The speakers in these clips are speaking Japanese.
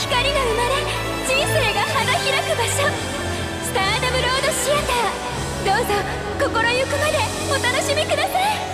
光が生まれ人生が花開く場所、スターダムロードシアター、どうぞ心ゆくまでお楽しみください。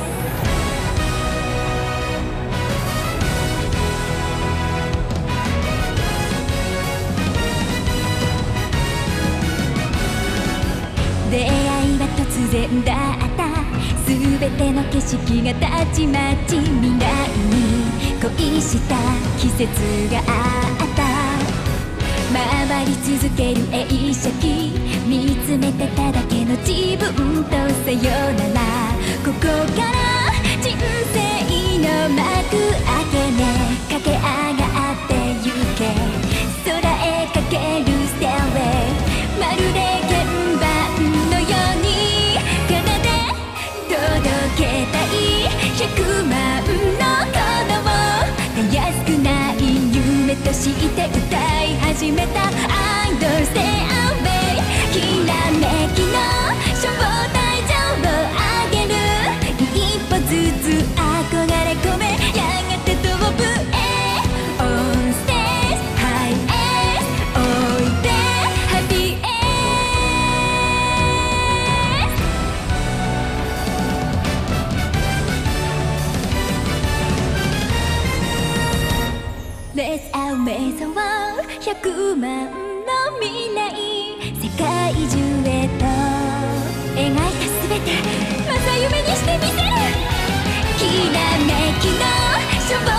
出会いは突然だった、全ての景色がたちまち未来に恋した季節があった。回り続ける映写機、見つめてただけの自分とさよなら。ここから人生の幕開けね、駆け上がってゆけ、空へかけるステーウェイ、まるで鍵盤のように奏で届けたい100万の鼓動、たやすくない夢として歌い始めた。アイドル Stay away、 きらめきの招待状をあげる、一歩ずつ憧れ込め、やがてトップへオンステージハイエース、おいでハッピーエース。 Let's amaze the world、 100万の未来、世界中へと描いたすべてまた夢にしてみせる。きらめきのしょぼ